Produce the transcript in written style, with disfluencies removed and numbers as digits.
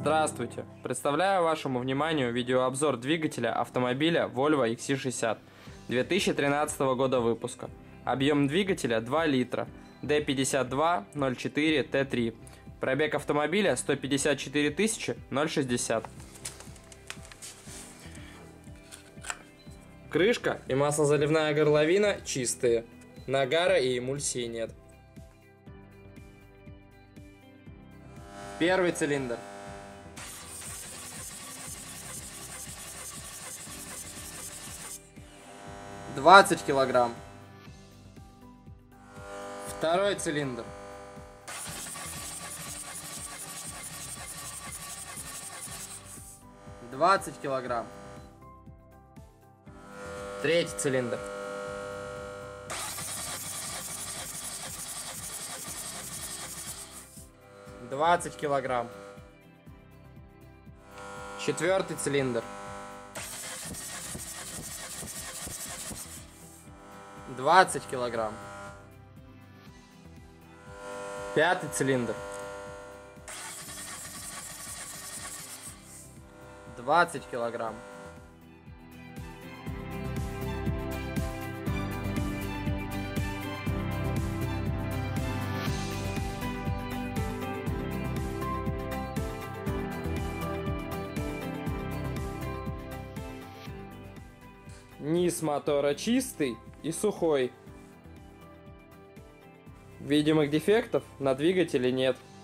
Здравствуйте! Представляю вашему вниманию видеообзор двигателя автомобиля Volvo XC60 2013 года выпуска. Объем двигателя 2 литра, D5204T3. Пробег автомобиля 154 060. Крышка и маслозаливная горловина чистые. Нагара и эмульсии нет. Первый цилиндр. — 20 килограмм. Второй цилиндр. — 20 килограмм. Третий цилиндр. — 20 килограмм. Четвертый цилиндр. 20 килограмм. Пятый цилиндр. 20 килограмм. Низ мотора чистый и сухой. Видимых дефектов на двигателе нет.